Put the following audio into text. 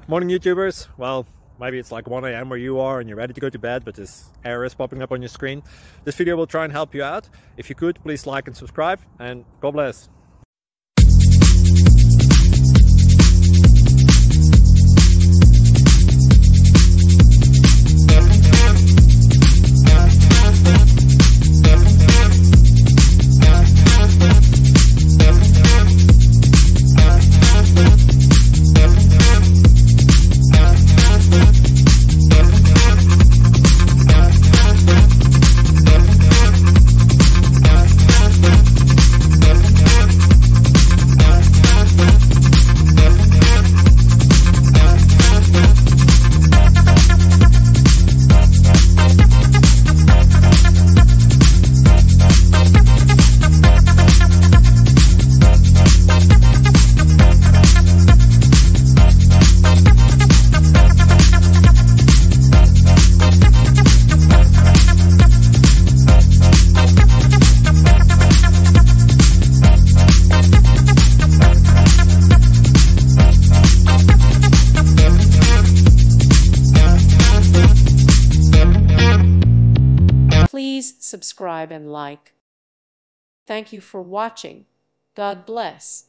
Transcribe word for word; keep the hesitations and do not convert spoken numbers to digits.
Morning YouTubers. Well, maybe it's like one A M where you are and you're ready to go to bed, but this error is popping up on your screen. This video will try and help you out. If you could, please like and subscribe, and God bless. Please subscribe and like. Thank you for watching. God bless.